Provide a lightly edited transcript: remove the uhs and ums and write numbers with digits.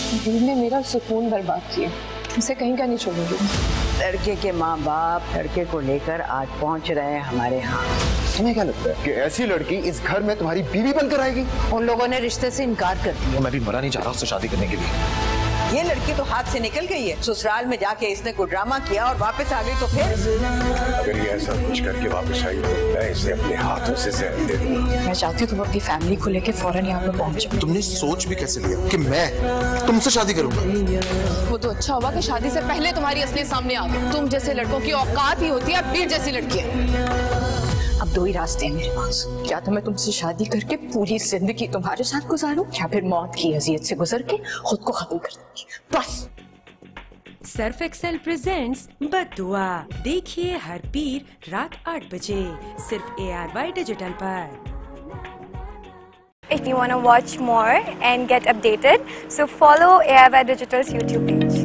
दिल ने मेरा सुकून बर्बाद किया, उसे कहीं का नहीं छोड़ूंगी। लड़के के माँ बाप लड़के को लेकर आज पहुंच रहे हैं हमारे यहाँ। तुम्हें क्या लगता है कि ऐसी लड़की इस घर में तुम्हारी बीवी बनकर आएगी? उन लोगों ने रिश्ते से इनकार कर दिया। मैं भी मना नहीं चाह रहा उससे शादी करने के लिए। ये लड़की तो हाथ से निकल गई है। ससुराल में जाके इसने कोई ड्रामा किया और वापस आ गई तो फिर? अगर ये ऐसा कुछ करके वापस आई तो मैं इसे अपने हाथों से जहर दे दूंगा। मैं चाहती हूँ तुम अपनी फैमिली को लेके फौरन यहाँ पे पहुँचो। तुमने सोच भी कैसे लिया कि मैं तुमसे शादी करूंगा? वो तो अच्छा हुआ कि शादी से पहले तुम्हारी असलियत सामने आ गई। तुम जैसे लड़कों की औकात ही होती है वीर जैसी लड़कियां। अब दो ही रास्ते हैं मेरे पास, क्या तो मैं तुमसे शादी करके पूरी जिंदगी तुम्हारे साथ गुजारूं, या फिर मौत की अजियत से गुजर के खुद को खत्म कर दूंगी, बस। सर्फ एक्सेल प्रेजेंट्स बद्दुआ, देखिए हर पीर रात 8 बजे सिर्फ ARY डिजिटल पर। If you want to watch more and get updated, so follow ARY Digital's YouTube page.